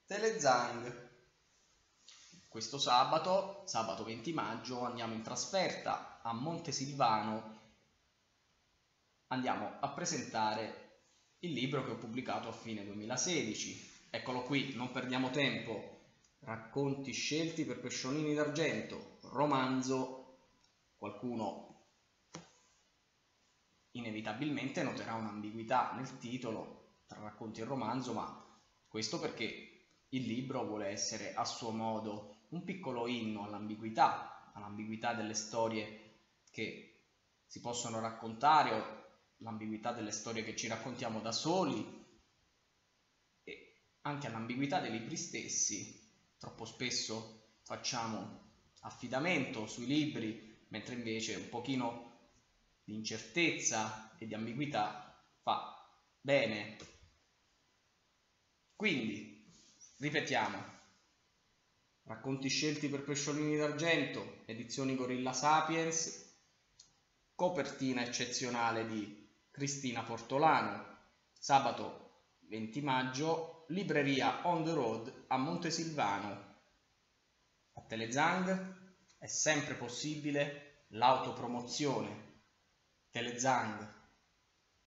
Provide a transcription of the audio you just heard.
Telezang. Questo sabato 20 maggio, andiamo in trasferta a Montesilvano. Andiamo a presentare il libro che ho pubblicato a fine 2016. Eccolo qui, non perdiamo tempo. Racconti scelti per pesciolini d'argento, romanzo. Qualcuno inevitabilmente noterà un'ambiguità nel titolo tra racconti e romanzo, ma questo perché il libro vuole essere a suo modo un piccolo inno all'ambiguità delle storie che si possono raccontare o l'ambiguità delle storie che ci raccontiamo da soli e anche all'ambiguità dei libri stessi. Troppo spesso facciamo affidamento sui libri, mentre invece un pochino di incertezza e di ambiguità fa bene. Quindi, ripetiamo, racconti scelti per pesciolini d'argento, edizioni Gorilla Sapiens, copertina eccezionale di Cristina Portolano, sabato 20 maggio, libreria On the Road a Montesilvano. A Telezang è sempre possibile l'autopromozione. Telezang